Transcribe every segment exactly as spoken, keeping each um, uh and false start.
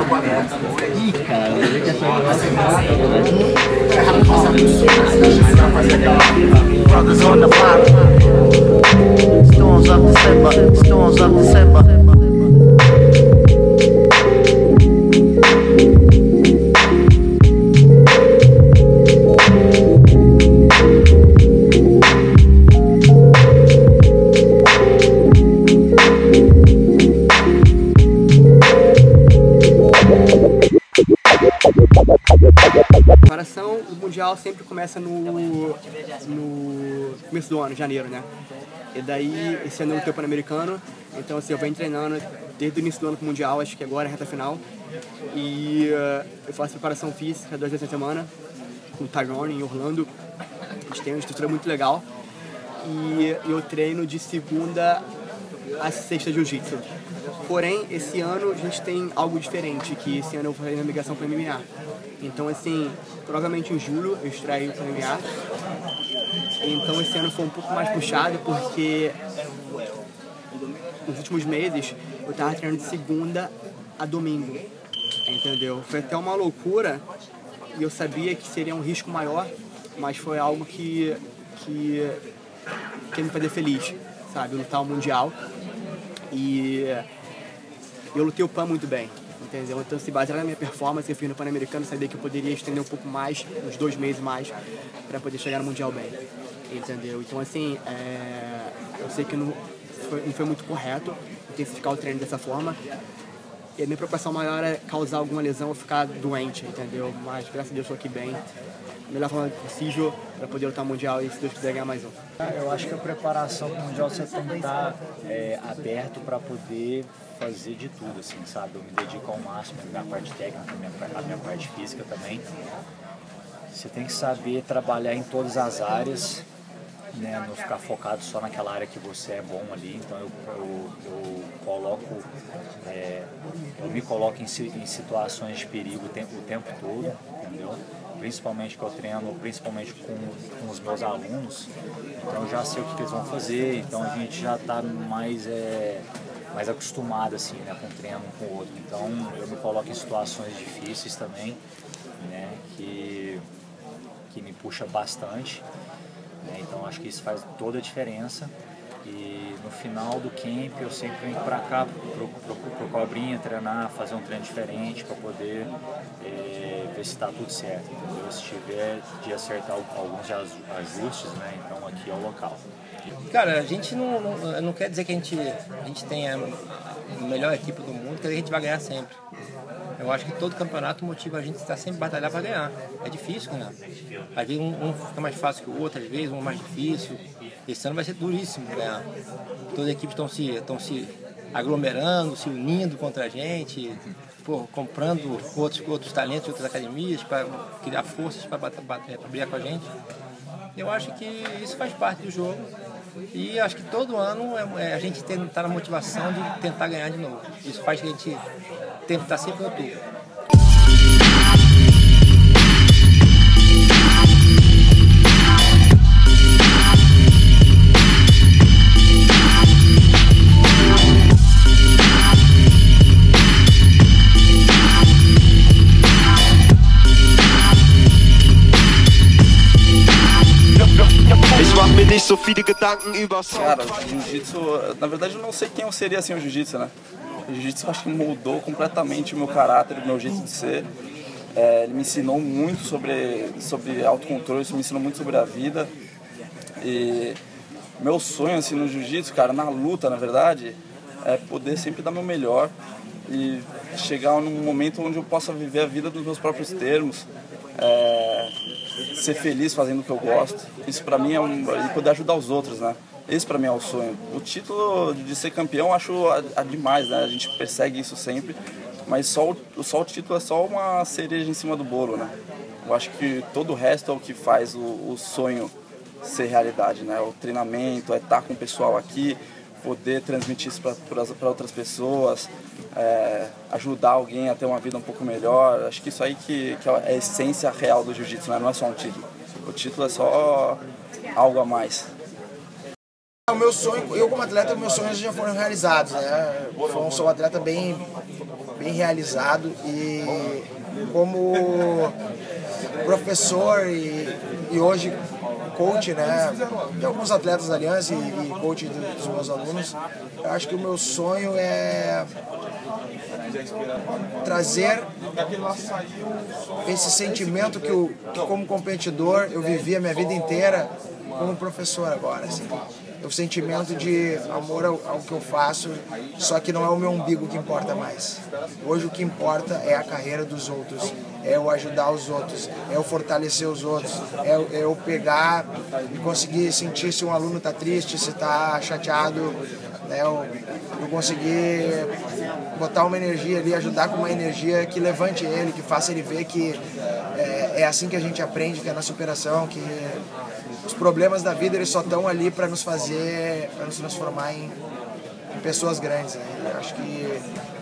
Ih, cara, eu vi que essa Brothers on the block. Storms of December, storms of December. A preparação do Mundial sempre começa no, no começo do ano, janeiro, né? E daí, esse ano eu tenho o Pan-Americano, então assim, eu venho treinando desde o início do ano pro Mundial, acho que agora é a reta final. E uh, eu faço preparação física duas vezes na semana, com o Tyrone em Orlando. A gente tem uma estrutura muito legal. E eu treino de segunda a sexta jiu-jitsu. Porém, esse ano a gente tem algo diferente, que esse ano eu vou fazer a migração para M M A. Então, assim, provavelmente em julho eu extraio para M M A. Então, esse ano foi um pouco mais puxado, porque nos últimos meses eu tava treinando de segunda a domingo, entendeu? Foi até uma loucura e eu sabia que seria um risco maior, mas foi algo que, que, que me fazia feliz, sabe? Lutar o Mundial. E eu lutei o Pan muito bem, entendeu? Então, se basear na minha performance, eu fiz no Pan-Americano, sabia que eu poderia estender um pouco mais, uns dois meses mais, para poder chegar no Mundial bem, entendeu? Então, assim, é... eu sei que não foi, não foi muito correto intensificar o treino dessa forma, e a minha preocupação maior é causar alguma lesão ou ficar doente, entendeu? Mas, graças a Deus, estou aqui bem, da melhor forma possível, para poder lutar o Mundial e, se Deus quiser, ganhar mais um. Eu acho que a preparação para o Mundial você tem que estar é, aberto para poder fazer de tudo, assim, sabe? Eu me dedico ao máximo, a minha parte técnica, a minha, a minha parte física também. Você tem que saber trabalhar em todas as áreas, né? Não ficar focado só naquela área que você é bom ali. Então eu, eu, eu coloco, é, eu me coloco em, em situações de perigo o tempo, o tempo todo, entendeu? Principalmente que eu treino, principalmente com, com os meus alunos, então eu já sei o que eles vão fazer, então a gente já está mais, é, mais acostumado assim, né, com um treino um com o outro. Então eu me coloco em situações difíceis também, né, que, que me puxa bastante, né, então acho que isso faz toda a diferença. E no final do camp eu sempre venho para cá, pro, pro, pro Cobrinha, treinar, fazer um treino diferente para poder é, ver se está tudo certo, entendeu? Se tiver de acertar alguns ajustes, né? Então aqui é o local. Cara, a gente não, não, não quer dizer que a gente, a gente tenha a melhor equipe do mundo, que a gente vai ganhar sempre. Eu acho que todo campeonato motiva a gente a estar sempre batalhar para ganhar. É difícil ganhar. Às vezes um, um fica mais fácil que o outro, às vezes um mais difícil. Esse ano vai ser duríssimo ganhar. Todas as equipes estão se, estão se aglomerando, se unindo contra a gente, pô, comprando outros, outros talentos de outras academias para criar forças para brigar com a gente. Eu acho que isso faz parte do jogo. E acho que todo ano é, a gente está na motivação de tentar ganhar de novo. Isso faz que a gente tenta estar sempre no topo. Cara, o jiu-jitsu, na verdade eu não sei quem eu seria sem o jiu-jitsu, né? O jiu-jitsu acho que moldou completamente o meu caráter, o meu jeito de ser. É, ele me ensinou muito sobre, sobre autocontrole, me ensinou muito sobre a vida. E meu sonho assim, no jiu-jitsu, cara, na luta, na verdade, é poder sempre dar meu melhor e chegar num momento onde eu possa viver a vida dos meus próprios termos. É, ser feliz fazendo o que eu gosto. Isso pra mim é um, e poder ajudar os outros, né? Esse pra mim é o sonho. O título de ser campeão eu acho a, a demais, né? A gente persegue isso sempre, mas só o, só o título é só uma cereja em cima do bolo, né? Eu acho que todo o resto é o que faz o, o sonho ser realidade, né? O treinamento, é estar com o pessoal aqui, poder transmitir isso para outras pessoas, é, ajudar alguém a ter uma vida um pouco melhor. Acho que isso aí que, que é a essência real do jiu-jitsu, né? Não é só um título. O título é só algo a mais. O meu sonho, eu como atleta, meus sonhos já foram realizados, né? Eu sou um atleta bem, bem bem realizado e como professor e, e hoje coach, né, de alguns atletas da Aliança e, e coach dos meus alunos, eu acho que o meu sonho é trazer esse sentimento que, eu, que como competidor eu vivi a minha vida inteira como professor agora, assim. O sentimento de amor ao, ao que eu faço, só que não é o meu umbigo que importa mais. Hoje o que importa é a carreira dos outros, é eu ajudar os outros, é eu fortalecer os outros, é eu, é eu pegar e conseguir sentir se um aluno está triste, se está chateado, né? eu, eu conseguir botar uma energia ali, ajudar com uma energia que levante ele, que faça ele ver que é, é assim que a gente aprende, que é na superação, que os problemas da vida eles só estão ali para nos fazer, para nos transformar em, em pessoas grandes. Né? Eu acho que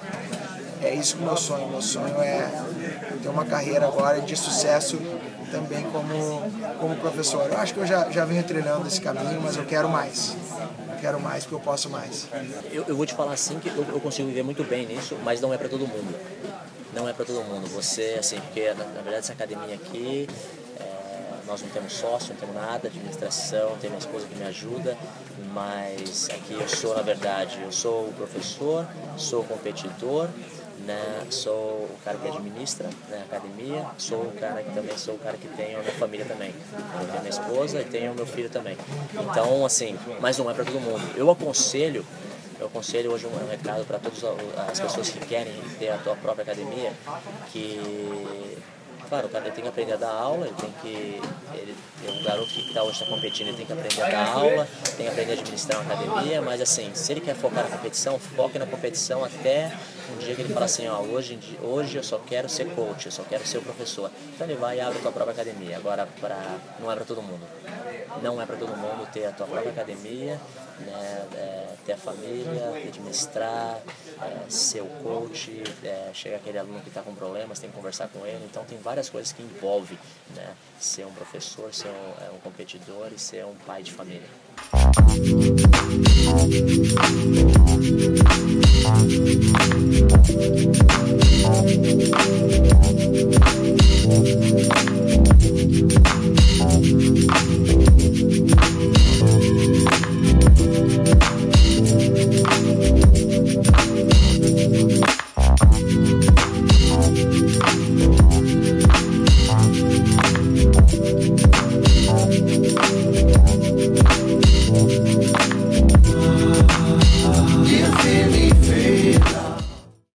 é isso que é o meu sonho. Meu sonho é ter uma carreira agora de sucesso também como, como professor. Eu acho que eu já, já venho trilhando esse caminho, mas eu quero mais. Eu quero mais porque eu posso mais. Eu, eu vou te falar assim que eu, eu consigo viver muito bem nisso, mas não é para todo mundo. Não é para todo mundo. Você, assim, porque na, na verdade essa academia aqui... Nós não temos sócio, não temos nada, administração, tem minha esposa que me ajuda, mas aqui eu sou, na verdade, eu sou o professor, sou o competidor, né, sou o cara que administra, né, a academia, sou o cara que também sou o cara que tem a minha família também. Eu tenho minha esposa e tenho o meu filho também. Então, assim, mas não é para todo mundo. Eu aconselho, eu aconselho hoje um recado para todas as pessoas que querem ter a sua própria academia, que... Claro, o cara tem que aprender a dar aula, ele tem que. Ele, o garoto que está hoje está competindo, ele tem que aprender a dar aula, tem que aprender a administrar uma academia, mas assim, se ele quer focar na competição, foque na competição até um dia que ele fala assim, ó, hoje, hoje eu só quero ser coach, eu só quero ser o professor. Então ele vai e abre a tua própria academia. Agora, pra, não é para todo mundo. Não é para todo mundo ter a tua própria academia, né, é, ter a família, administrar, é, ser o coach, é, chega aquele aluno que está com problemas, tem que conversar com ele. Então tem várias coisas que envolvem, né, ser um professor, ser um, é, um competidor e ser um pai de família.